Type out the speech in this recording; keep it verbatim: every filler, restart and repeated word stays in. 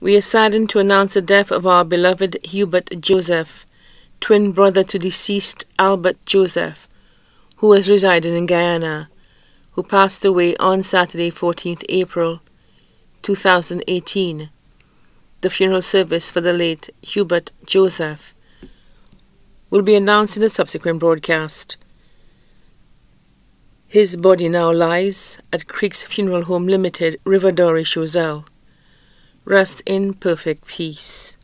We are saddened to announce the death of our beloved Hubert Joseph, twin brother to deceased Hubert Joseph, who was residing in Guyana, who passed away on Saturday, fourteenth April two thousand eighteen. The funeral service for the late Hubert Joseph will be announced in a subsequent broadcast. His body now lies at Creeks Funeral Home Limited, Riverdore, Choiseul. Rest in perfect peace.